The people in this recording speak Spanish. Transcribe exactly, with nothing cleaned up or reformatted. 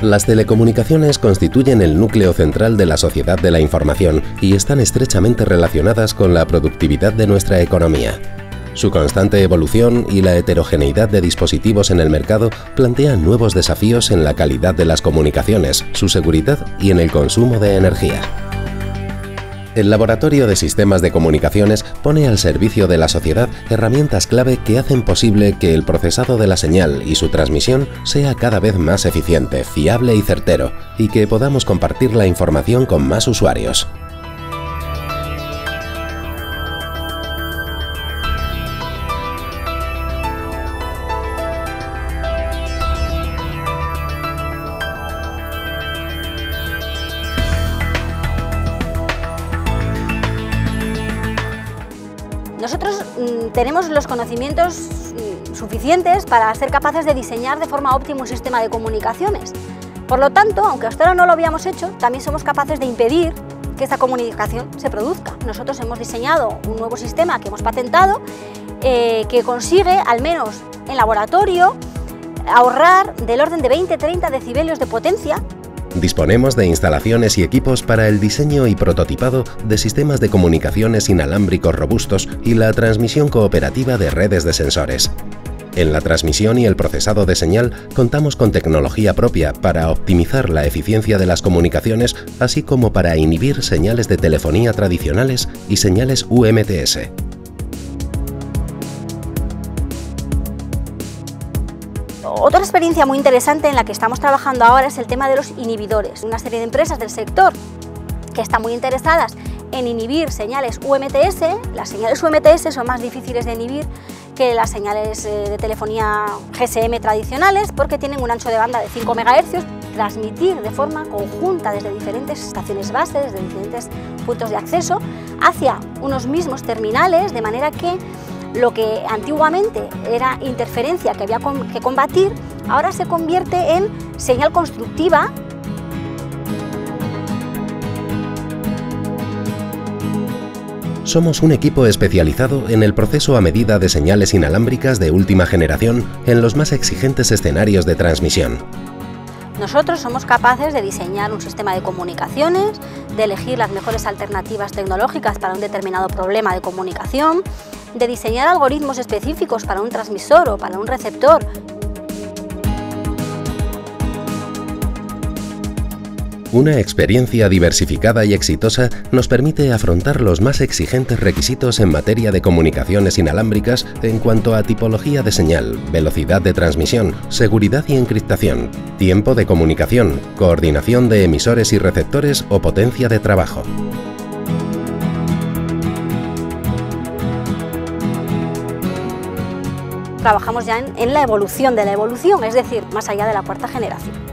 Las telecomunicaciones constituyen el núcleo central de la sociedad de la información y están estrechamente relacionadas con la productividad de nuestra economía. Su constante evolución y la heterogeneidad de dispositivos en el mercado plantean nuevos desafíos en la calidad de las comunicaciones, su seguridad y en el consumo de energía. El Laboratorio de Sistemas de Comunicaciones pone al servicio de la sociedad herramientas clave que hacen posible que el procesado de la señal y su transmisión sea cada vez más eficiente, fiable y certero, y que podamos compartir la información con más usuarios. Nosotros mm, tenemos los conocimientos mm, suficientes para ser capaces de diseñar de forma óptima un sistema de comunicaciones. Por lo tanto, aunque hasta ahora no lo habíamos hecho, también somos capaces de impedir que esta comunicación se produzca. Nosotros hemos diseñado un nuevo sistema que hemos patentado eh, que consigue, al menos en laboratorio, ahorrar del orden de veinte a treinta decibelios de potencia. Disponemos de instalaciones y equipos para el diseño y prototipado de sistemas de comunicaciones inalámbricos robustos y la transmisión cooperativa de redes de sensores. En la transmisión y el procesado de señal contamos con tecnología propia para optimizar la eficiencia de las comunicaciones, así como para inhibir señales de telefonía tradicionales y señales U M T S. Otra experiencia muy interesante en la que estamos trabajando ahora es el tema de los inhibidores. Una serie de empresas del sector que están muy interesadas en inhibir señales U M T S. Las señales U M T S son más difíciles de inhibir que las señales de telefonía G S M tradicionales porque tienen un ancho de banda de cinco megahercios. Transmitir de forma conjunta desde diferentes estaciones base, desde diferentes puntos de acceso, hacia unos mismos terminales, de manera que lo que antiguamente era interferencia que había que combatir, ahora se convierte en señal constructiva. Somos un equipo especializado en el proceso a medida de señales inalámbricas de última generación en los más exigentes escenarios de transmisión. Nosotros somos capaces de diseñar un sistema de comunicaciones, de elegir las mejores alternativas tecnológicas para un determinado problema de comunicación, de diseñar algoritmos específicos para un transmisor o para un receptor. Una experiencia diversificada y exitosa nos permite afrontar los más exigentes requisitos en materia de comunicaciones inalámbricas en cuanto a tipología de señal, velocidad de transmisión, seguridad y encriptación, tiempo de comunicación, coordinación de emisores y receptores o potencia de trabajo. Trabajamos ya en, en la evolución de la evolución, es decir, más allá de la cuarta generación.